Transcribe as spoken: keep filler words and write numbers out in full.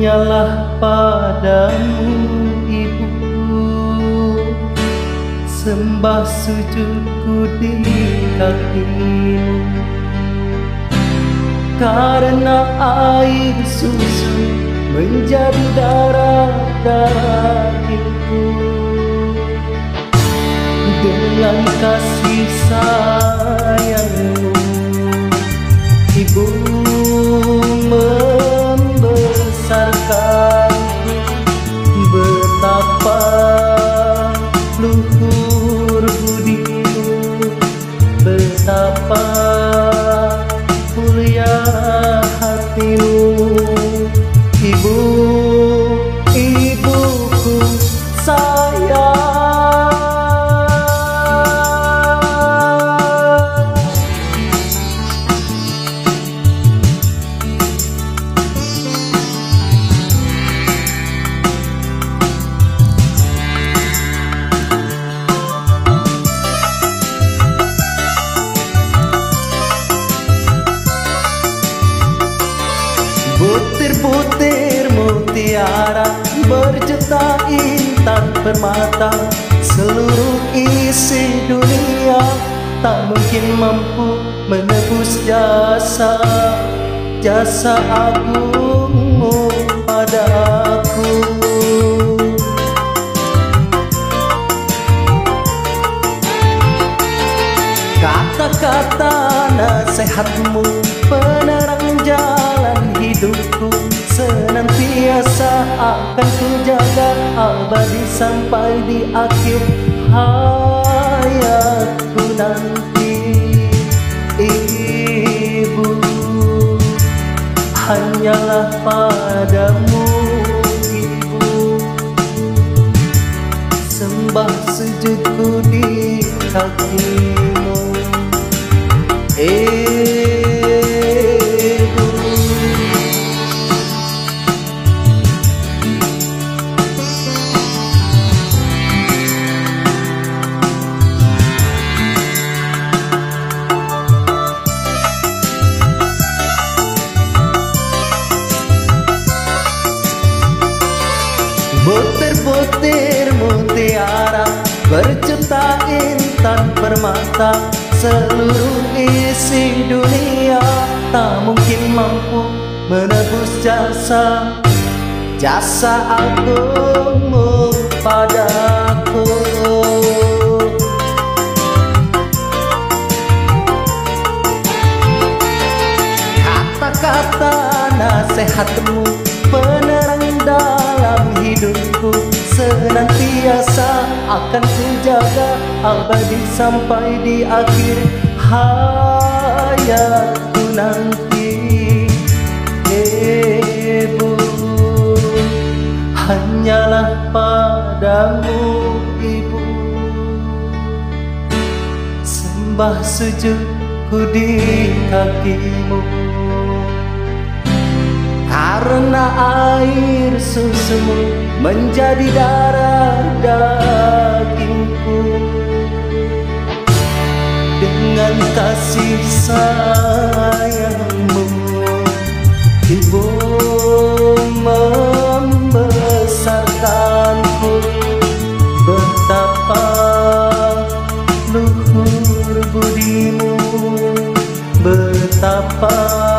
Hanyalah padamu Ibu sembah sujudku di kakimu, karena air susu menjadi darah dagingku. Dengan kasih sayangmu Ibu membesarkanku, betapa luhur budimu, betapa mulia hatimu. Ibu, ibuku sayang. Butir-butir mutiara berjuta intan permata, seluruh isi dunia tak mungkin mampu menebus jasa jasa agungmu padaku. Kata-kata nasihatmu penerang jalan hidupku, senantiasa akan ku jaga abadi sampai di akhir hayatku nanti. Ibu, hanyalah padamu Ibu sembah sujudku di kakimu. Ibu, butir-butir mutiara berjuta intan permata, seluruh isi dunia tak mungkin mampu menebus jasa jasa agungmu padaku. Kata-kata nasihatmu penerang dalam hidupku, senantiasa akan ku jaga abadi sampai di akhir hayatku nanti. Ibu, hanyalah padamu Ibu sembah sujudku di kakimu, karena air susumu menjadi darah dagingku. Dengan kasih sayangmu Ibu membesarkanku, betapa luhur budimu, betapa